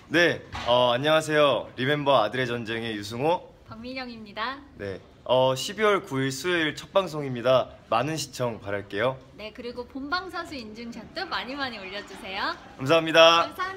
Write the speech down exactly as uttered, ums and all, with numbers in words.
네, 어, 안녕하세요. 리멤버 아들의 전쟁의 유승호. 박민영입니다. 네, 어, 십이월 구일 수요일 첫 방송입니다. 많은 시청 바랄게요. 네, 그리고 본방사수 인증샷도 많이 많이 올려주세요. 감사합니다. 감사합니다.